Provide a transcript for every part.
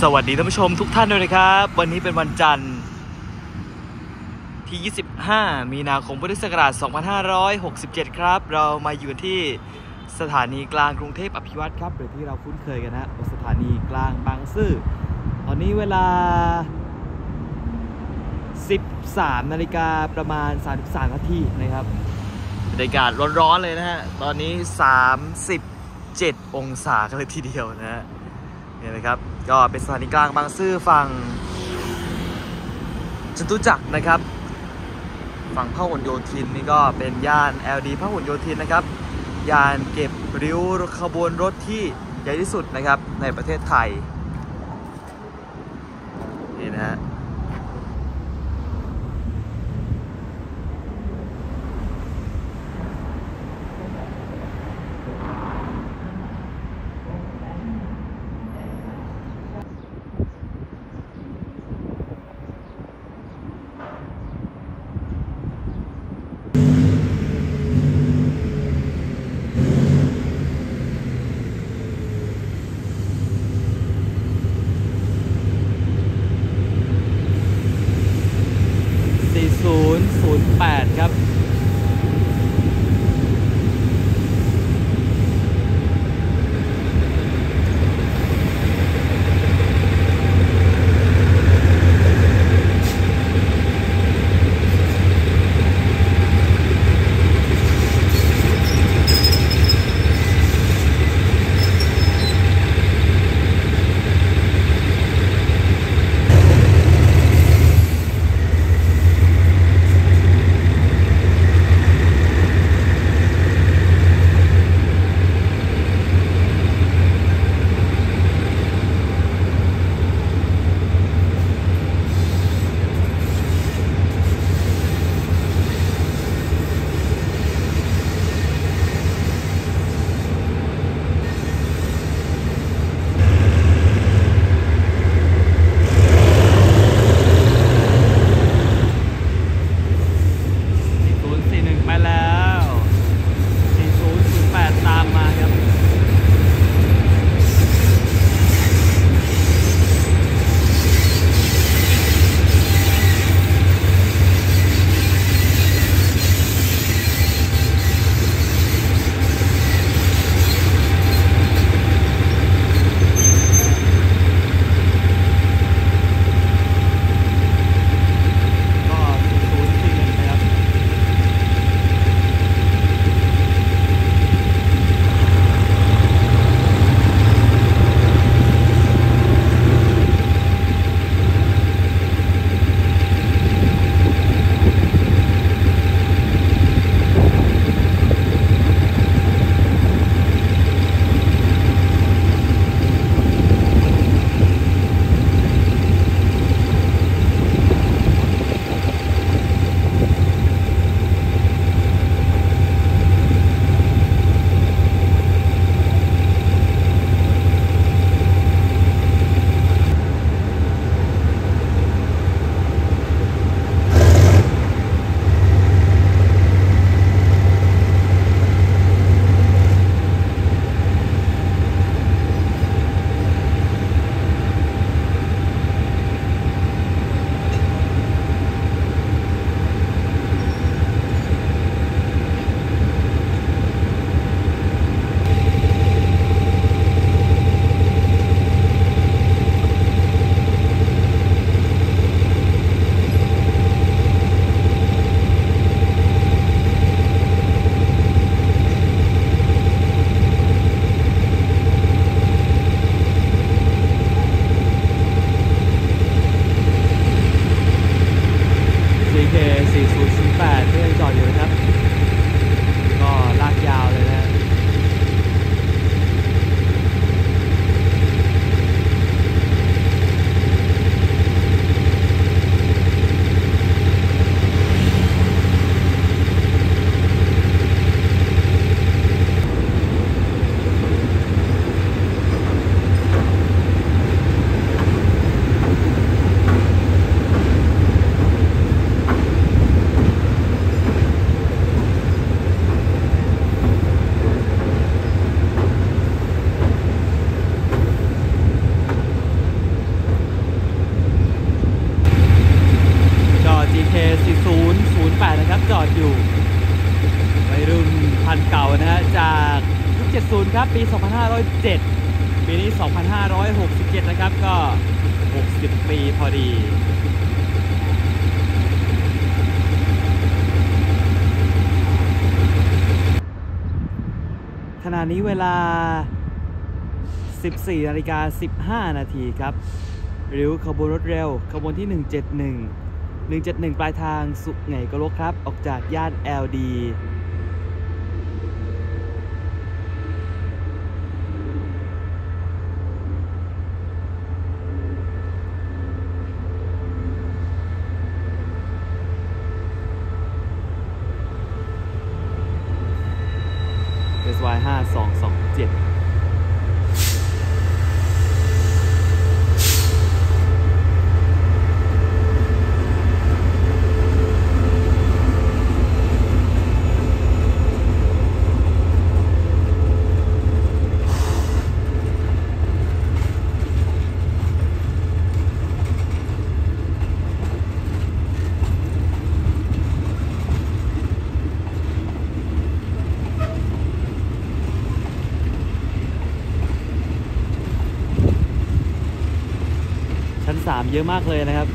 สวัสดีท่านผู้ชมทุกท่านด้วยนะครับวันนี้เป็นวันจันทร์ที่ 25 มีนาคมพุทธศักราช 2567 ครับเรามาอยู่ที่สถานีกลางกรุงเทพอภิวัตรครับหรือที่เราคุ้นเคยกันนะสถานีกลางบางซื่อตอนนี้เวลา 13 นาฬิกาประมาณ 33 นาทีนะครับบรรยากาศร้อนๆเลยนะฮะตอนนี้ 37 องศากันเลยทีเดียวนะฮะนี่นะครับก็เป็นสถานีกลางบางซื่อฝั่งจตุจักรนะครับฝั่งพหลโยธินนี่ก็เป็นย่าน LD พหลโยธินนะครับย่านเก็บริ้วขบวนรถที่ใหญ่ที่สุดนะครับในประเทศไทยนี่นะฮะจอดอยู่วัยรุ่นพันเก่านะฮะจากยุค70ครับปี2507ปีนี้2567นะครับก็60ปีพอดีขณะนี้เวลา 14:15 นาทีครับริ้วขบวนรถเร็วขบวนที่ 171 ปลายทางสุไหงโกลกครับออกจากย่าน LD SY 5227ชั้น3เยอะมากเลยนะครับ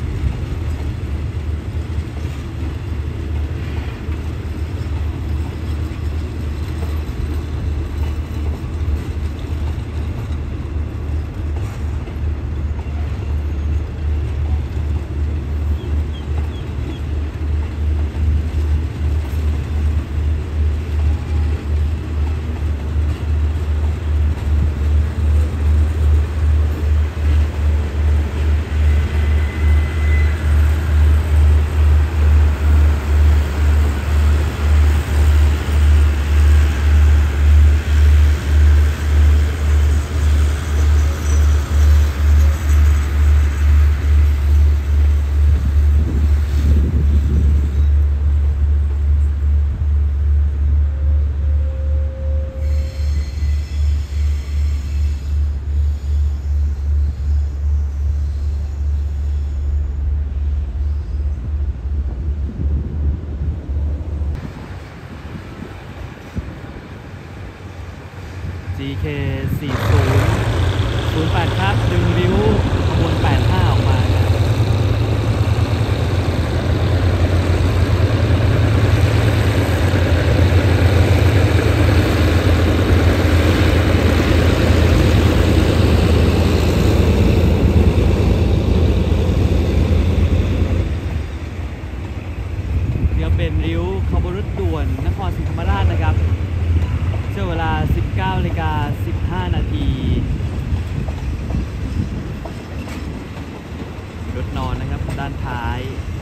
GK 4008ครับดึงริ้วขบวน85ออกมาเดี๋ยวเป็นริ้วขบวนรถด่วนนครศรีธรรมราชนะครับช่วงเวลา 19:15 นาทีรถนอนนะครับด้านท้าย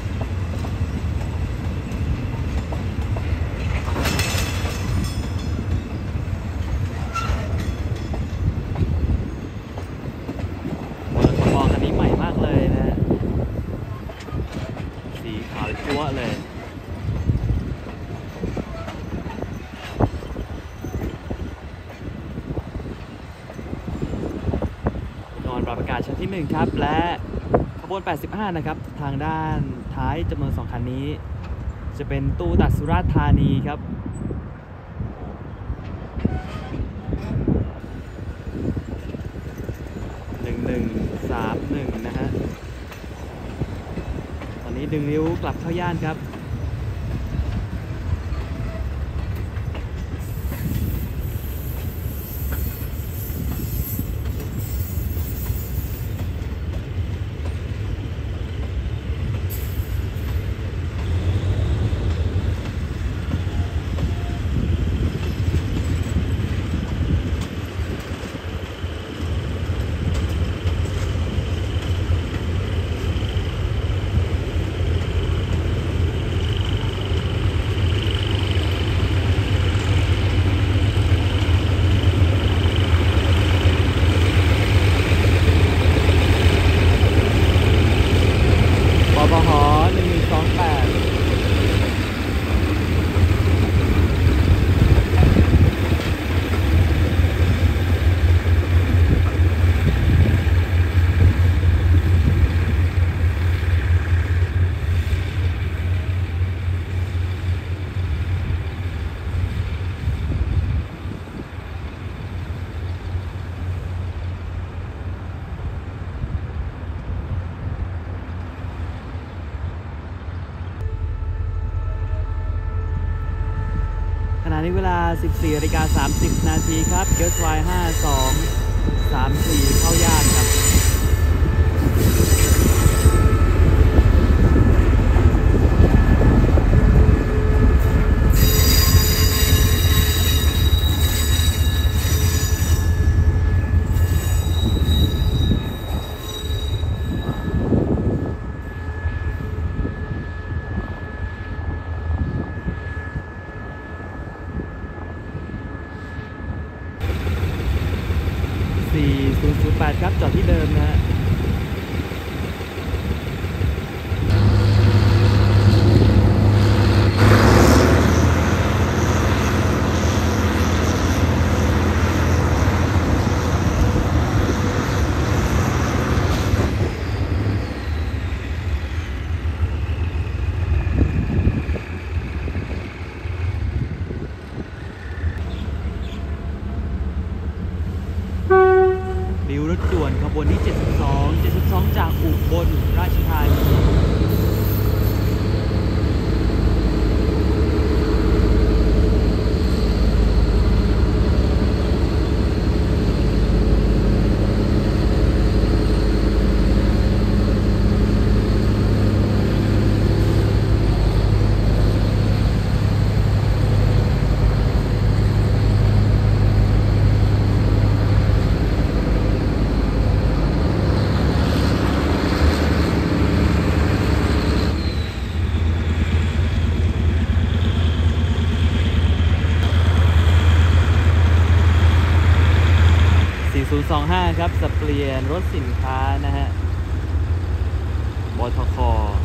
มอเตอร์สปอร์ตคันนี้ใหม่มากเลยนะสีขาวจั๊วะเลยปรับอากาศชั้นที่1ครับและขบวน85นะครับทางด้านท้ายจำนวน2คันนี้จะเป็นตู้ตัดสุราษฎร์ธานีครับ1131นะฮะตอนนี้ดึงริ้วกลับเข้าย่านครับณนี้เวลา 14:30 นาทีครับเกียวทราย5234เข้าย่านครับ4008ครับจอดที่เดิมนะฮะริ้วรถด่วนขบวนที่72จากอุบลราชธานี4025ครับสับเปลี่ยนรถสินค้านะฮะบทค.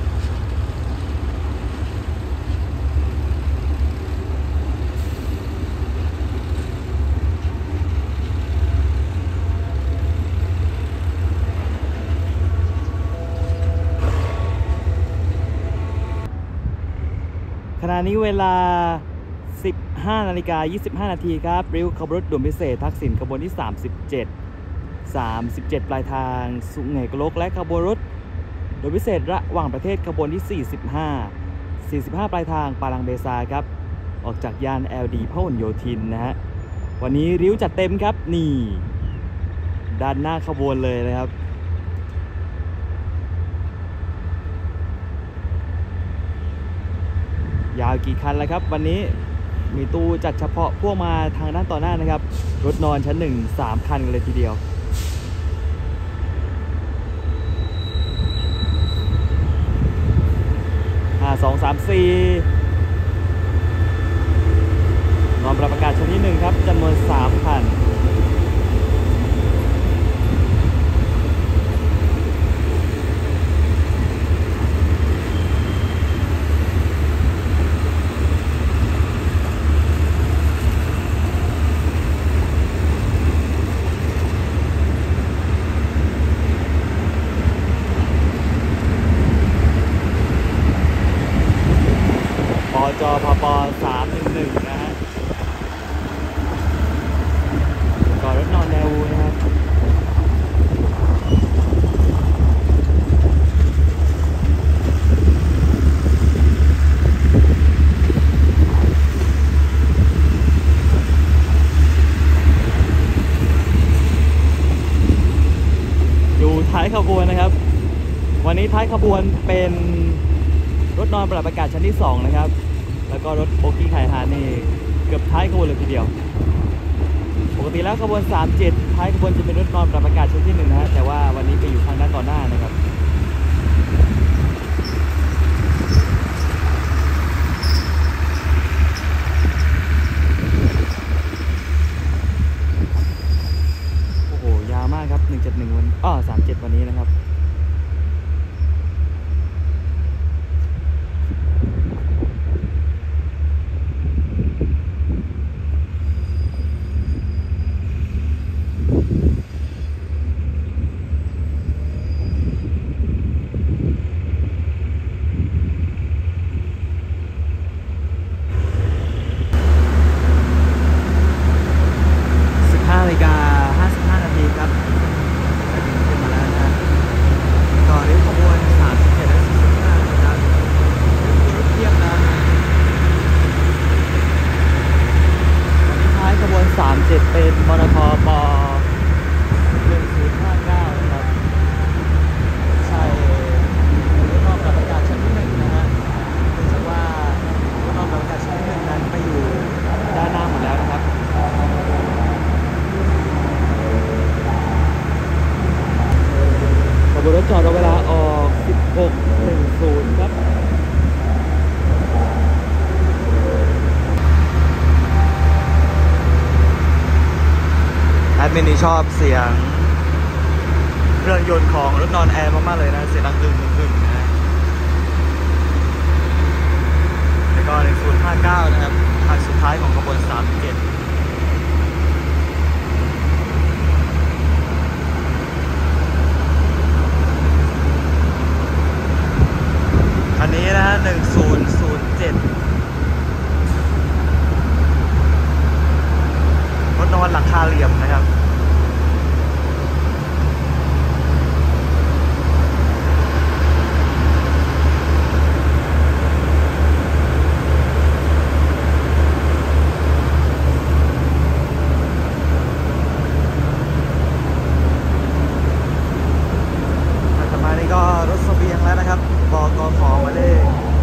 ขณะนี้เวลา 15:25 นาทีครับริ้วขบวนรถด่วนพิเศษทักษิณขบวนที่37ปลายทางสุไหงโกลกและขบวนรถโดยพิเศษระหว่างประเทศขบวนที่45ปลายทางปาลังเบซาครับออกจากย่าน LD พหลโยธินนะฮะวันนี้ริ้วจัดเต็มครับนี่ด้านหน้าขบวนเลยนะครับยาวกี่คันแล้วครับวันนี้มีตู้จัดเฉพาะพวกมาทางด้านต่อหน้านะครับรถนอนชั้น1 3 คันเลยทีเดียว2 3 4นอนประกาศชั้นที่1ครับจำนวน3คันจพป311นะฮะก่อนรถนอนแนวนะครับอยู่ท้ายขบวนนะครับวันนี้ท้ายขบวนเป็นรถนอนปรับอากาศชั้นที่2นะครับแล้วก็รถโบกี้ไข่ฮานี่เกือบท้ายขบวนเลยทีเดียวปกติแล้วขบวน37ท้ายขบวนจะเป็นรถนอนปรับอากาศชั้นที่1นะฮะแต่ว่าวันนี้ไปอยู่ทางด้านต่อหน้านะครับโอ้โหยาวมากครับ171วัน37วันนี้นะครับ15:55 นาทีครับขึ้นมาแล้วนะจอดรอเวลาออก 16:10 ครับแอดมินนี่ชอบเสียงเครื่องยนต์ของรถนอนแอร์มากๆเลยนะเสียงดังอึ้งนะแล้วก็ใน059นะครับคันสุดท้ายของขบวน37อันนี้นะ1007รถนอนหลังคาเหลี่ยมนะครับก็รถเสบียงแล้วนะครับบกขหมายเลข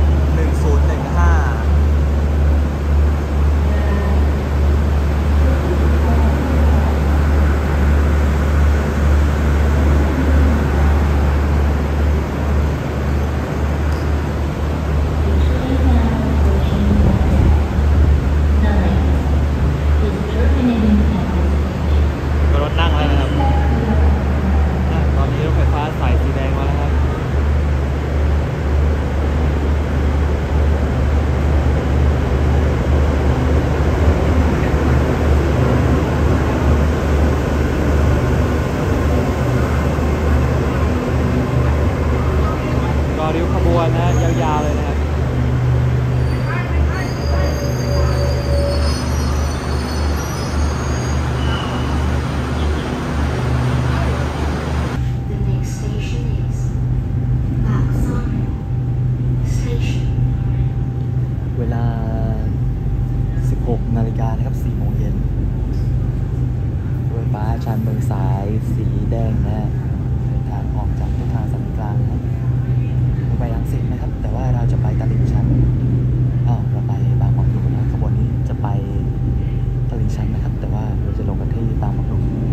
1015รถนั่งแล้วนะครับตอนนี้รถไฟฟ้าสายสีแดงมาแล้วครับก็ริ้วขบวนนะยาวๆเลยนะครับเวลา 16 นาฬิกานะครับ 4 โมงเย็นรถไฟฟ้าชานเมืองสายสีแดงนะเดินทางออกจากเส้นทางสายกลางนะครับไปรังสิตนะครับแต่ว่าเราจะไปตลิ่งชันเราไปบางบอนนะขบวนนี้จะไปตลิ่งชันนะครับแต่ว่าเราจะลงกันที่บางบอน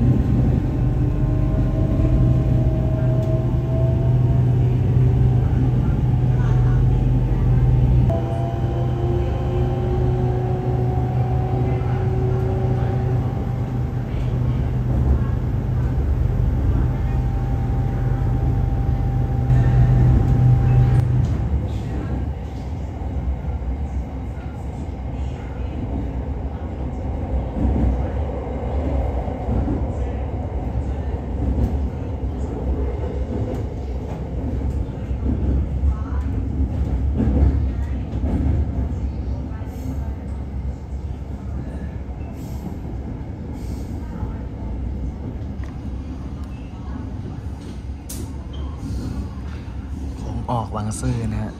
ออกบางซื่อนะฮะ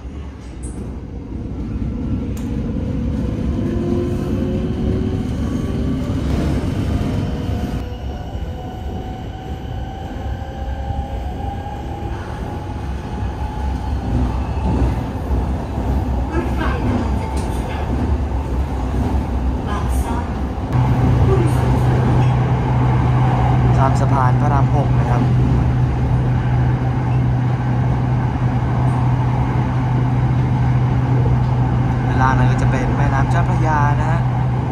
ข้ามสะพานพระราม 6นะครับด้านนั้นก็จะเป็นแม่น้ำเจ้าพระยานะฮะ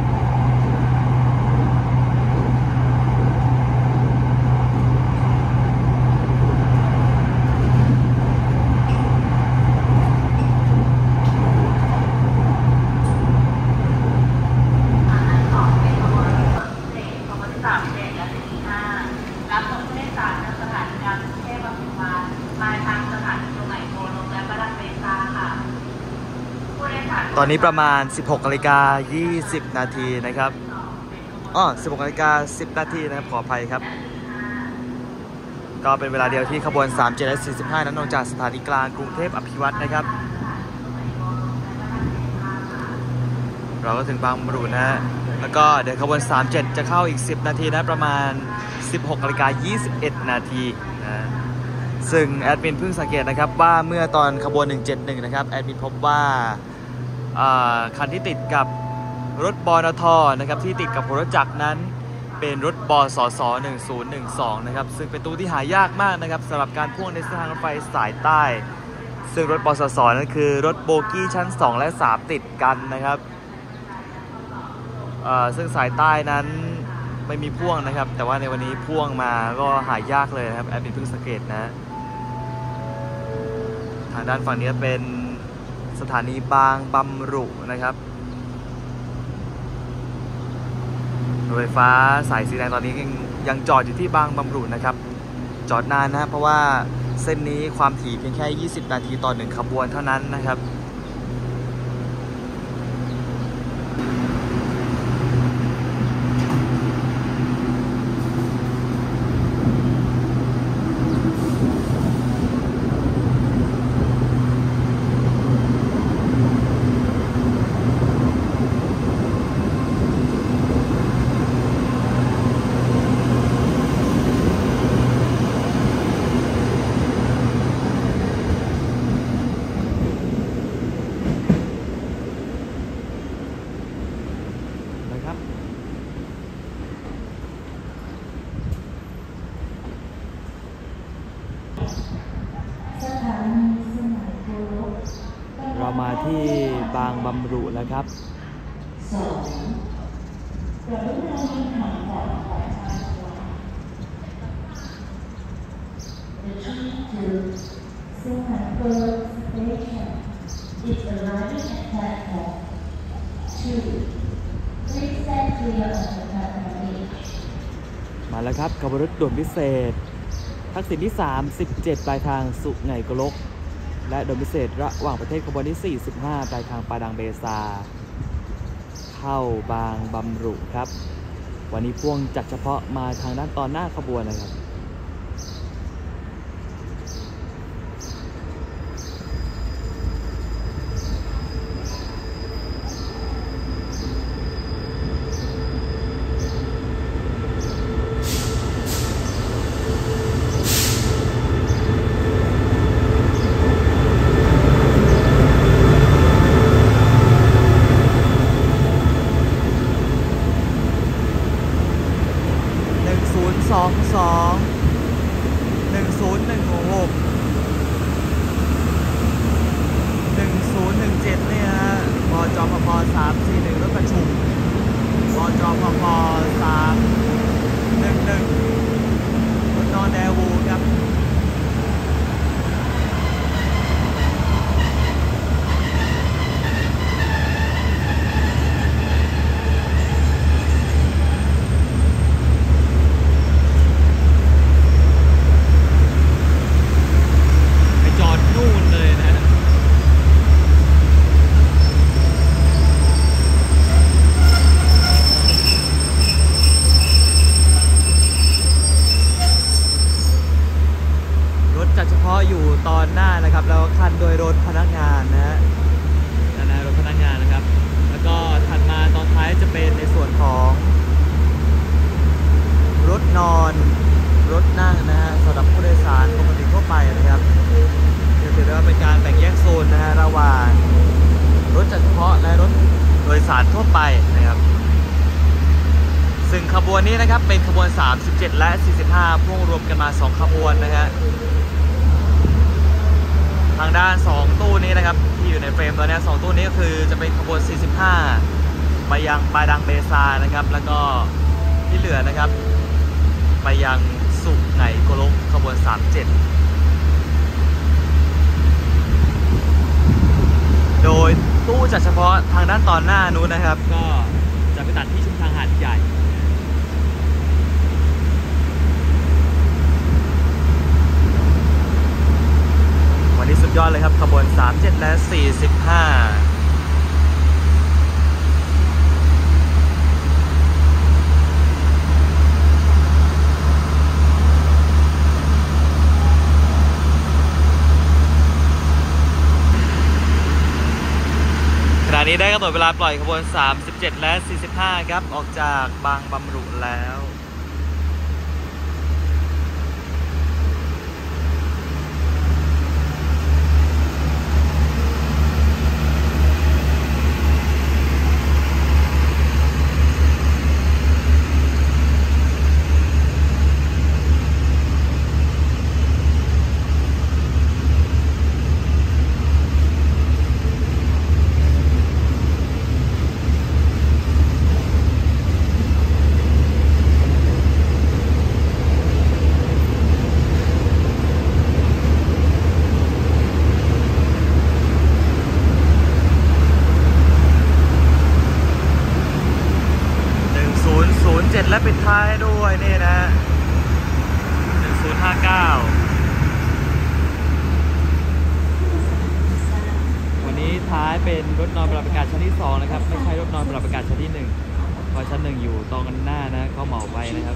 ตอนนี้ประมาณ 16:20 นาทีนะครับ16:10 นาทีนะครับขออภัยครับก็เป็นเวลาเดียวที่ขบวน37และ45นั้นลงจากสถานีกลางกรุงเทพอภิวัตรนะครับเราก็ถึงบางบรูนะฮะแล้วก็เดี๋ยวขบวน37จะเข้าอีก10 นาทีนะประมาณ 16:21 นาทีนะซึ่งแอดมินเพิ่งสังเกตนะครับว่าเมื่อตอนขบวน171นะครับแอดมินพบว่าคันที่ติดกับรถบนท.นะครับที่ติดกับรถจักรนั้นเป็นรถบสส1012นะครับซึ่งเป็นตู้ที่หายากมากนะครับสำหรับการพ่วงในเส้นทางรถไฟสายใต้ซึ่งรถบสสนั้นคือรถโบกี้ชั้น2และ3ติดกันนะครับซึ่งสายใต้นั้นไม่มีพ่วงนะครับแต่ว่าในวันนี้พ่วงมาก็หายากเลยนะครับแอดมินเพิ่งสังเกตนะทางด้านฝั่งนี้เป็นสถานีบางบำรุนะครับรถไฟฟ้าสายสีแดงตอนนี้ยังจอดอยู่ที่บางบำรุนะครับจอดนานนะเพราะว่าเส้นนี้ความถี่เพียงแค่20นาทีต่อ1ขบวนเท่านั้นนะครับเรามาที่บางบำรุแล้วครับมาแล้วครับขบวนรถด่วนพิเศษทักษิณที่37ปลายทางสุไหงโกลกและด่วนพิเศษระหว่างประเทศขบวนที่45ปลายทางปาดังเบซาเข้าบางบำรุครับวันนี้พ่วงจัดเฉพาะมาทางด้านตอนหน้าขบวนนะครับ1017เนี่ยฮะบจพพ341รถประชุมบจพพ311รถนอนแดวูครับอยู่ตอนหน้านะครับแล้วคันโดยรถพนักงานนะฮะรถพนักงานนะครับแล้วก็ถัดมาตอนท้ายจะเป็นในส่วนของรถนอนรถนั่งนะฮะสำหรับผู้โดยสารปกติทั่วไปนะครับถือได้ว่าเป็นการแบ่งแยกโซนนะฮะระหว่างรถจัดเฉพาะและรถโดยสารทั่วไปนะครับซึ่งขบวนนี้นะครับเป็นขบวน37และ45พ่วงรวมกันมา2ขบวนนะฮะทางด้าน2ตู้นี้นะครับที่อยู่ในเฟรมตอนนี้2ตู้นี้ก็คือจะเป็นขบวน45ไปยังปาดังเบซานะครับแล้วก็ที่เหลือนะครับไปยังสุไหงโกลกขบวน37โดยตู้จัดเฉพาะทางด้านตอนหน้านู้นนะครับก็จะไปตัดที่ชุมทางหาดใหญ่วันนี้สุดยอดเลยครับขบวน37และ45ขณะนี้ได้กำหนดเวลาปล่อยขบวน37และ45ครับออกจากบางบำรุแล้วเป็นรถนอนปรับอากาศชั้นที่2นะครับไม่ใช่รถนอนปรับอากาศชั้นที่1เพราะชั้น1อยู่ตรงกันหน้านะเขาเหมาไปนะครับ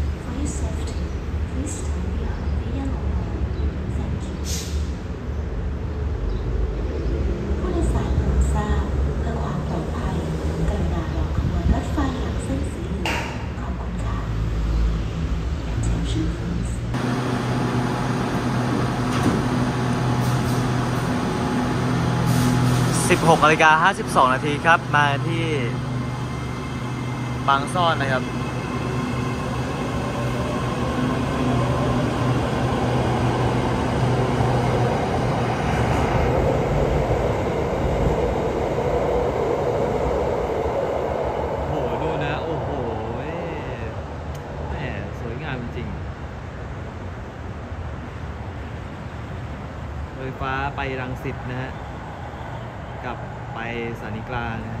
16:52 นาทีครับมาที่บางซ่อนนะครับโอ้โหดูนะโอ้โหแหมสวยงามจริงรถไฟฟ้าไปรังสิตนะฮะกับไปสถานีกลางนะ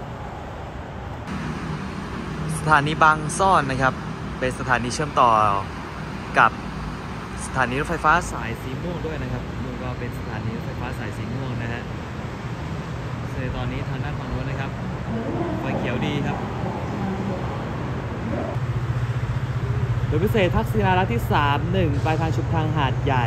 สถานีบางซ่อนนะครับเป็นสถานีเชื่อมต่อกับสถานีรถไฟฟ้าสายสีม่วงด้วยนะครับนี่ก็เป็นสถานีรถไฟฟ้าสายสีม่วงนะฮะในตอนนี้ทางด้านฝั่งโน้นนะครับไฟเขียวดีครับโดยพิเศษทักษิณารักษ์ที่31ปลายทางชุมทางหาดใหญ่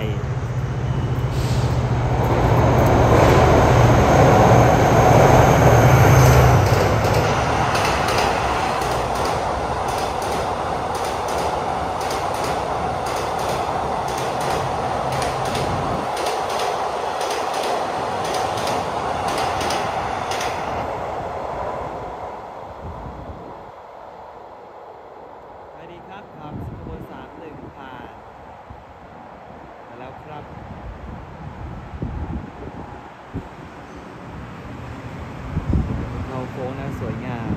ครับครับขบวน31ผ่านมาแล้วครับเข้าโค้งนะสวยงาม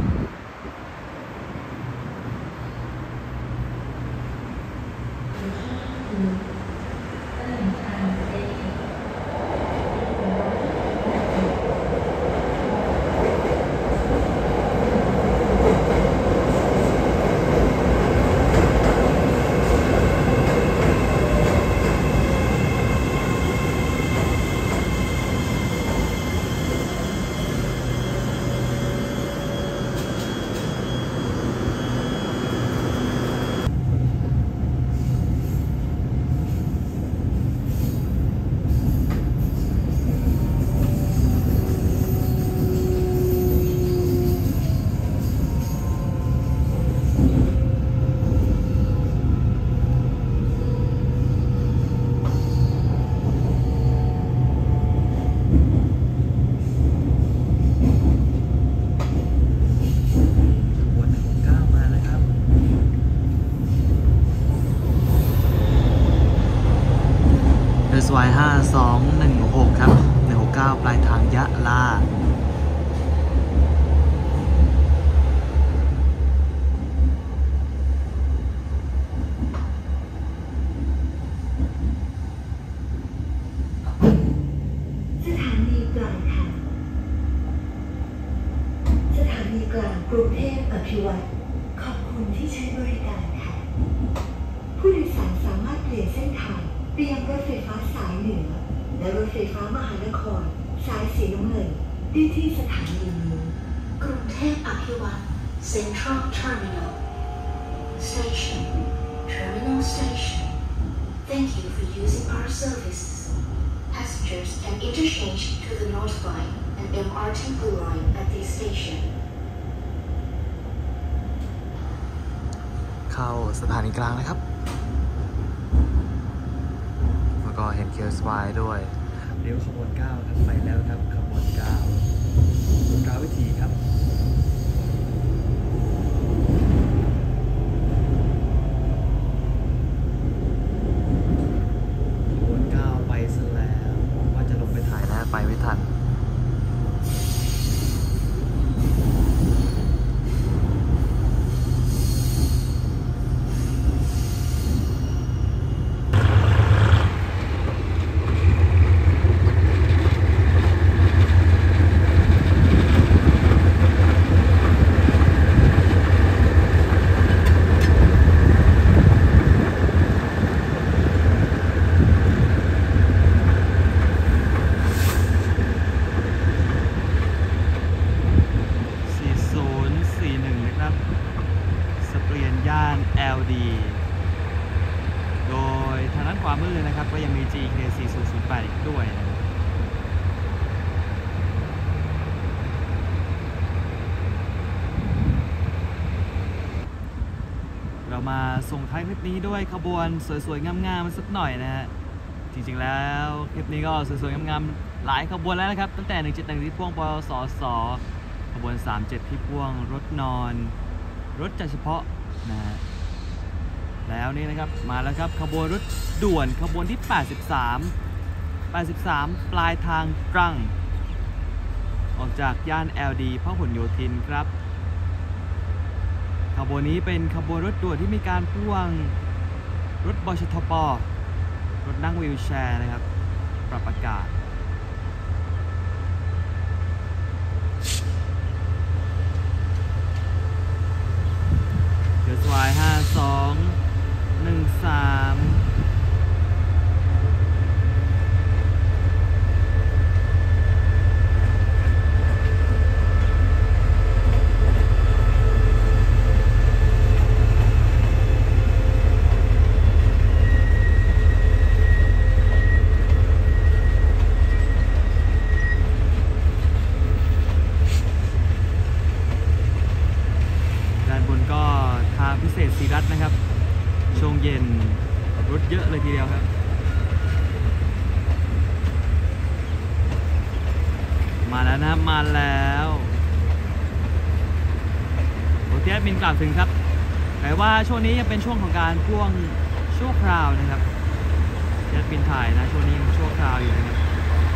SY 5216ครับ169ปลายทางยะลาสถานีกลางค่ะสถานีกลางกรุงเทพอภิวัตรขอบคุณที่ใช้บริการค่ะผู้โดยสารสามารถเปลี่ยนเส้นทางไปยังรถไฟฟ้าสายเหนือและรถไฟฟ้ามหานครสายสีน้ำเงินได้ที่สถานีนี้กรุงเทพอภิวัตร Central Terminal Station Terminal Station Thank you for using our services Passengers can interchange to the North Line and MRT Blue Line at this station เข้าสถานีกลางนะครับแล้วก็เห็นKSYด้วยเลี้ยวขบวน9ครับไปแล้วครับขบวน9วิธีครับขบวน9ไปซะแล้วว่าจะลงไปถ่ายนะไปไม่ทันมือนะครับก็ยังมี GK 4008อีกด้วยนะเรามาส่งท้ายคลิปนี้ด้วยขบวนสวยๆงามๆสักหน่อยนะฮะจริงๆแล้วคลิปนี้ก็สวยๆงามๆหลายขบวนแล้วนะครับตั้งแต่171ที่พ่วงปสสขบวน37ที่พ่วงรถนอนรถจัดเฉพาะนะฮะแล้วนี่นะครับมาแล้วครับขบวนรถด่วนขบวนที่83ปลายทางตรังออกจากย่าน LD พหลโยธินครับขบวนนี้เป็นขบวนรถด่วนที่มีการพ่วงรถบชทป.รถนั่งวีลแชร์นะครับปรับอากาศเดือดสวาย5213พิเศษศรีรัตน์นะครับช่วงเย็นรถเยอะเลยทีเดียวครับมาแล้วนะมาแล้วโอเคบินกล่าวถึงครับแต่ว่าช่วงนี้ยังเป็นช่วงของการพ่วงชั่วคราวนะครับเจ็ตบินถ่ายนะช่วงนี้ยังชั่วคราวอยู่นะครับ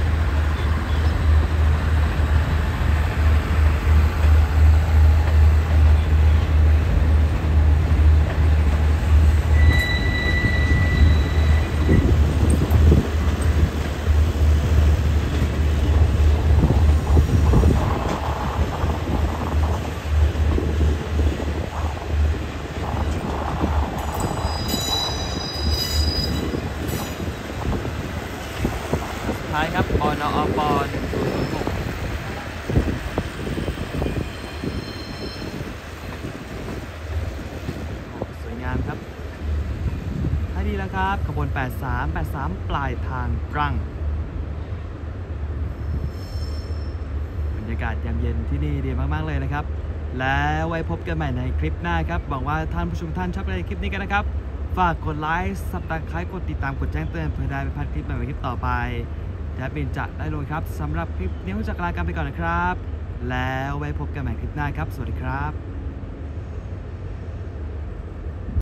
ท้ายครับอนอป1006สวยงามครับให้ดีแล้วครับขบวน83ปลายทางตรังบรรยากาศยามเย็นที่นี่ดีมากๆเลยนะครับแล้วไว้พบกันใหม่ในคลิปหน้าครับหวังว่าท่านผู้ชมท่านชอบในคลิปนี้กันนะครับฝากกดไลค์ซับสไครป์กดติดตามกดแจ้งเตือนเพื่อได้ไม่พลาดคลิปใหม่ๆคลิปต่อไปแอดมินจะได้ลงครับสำหรับคลิปนี้ผมจะลากันไปก่อนนะครับแล้วไว้พบกันใหม่คลิปหน้าครับสวัสดีครับ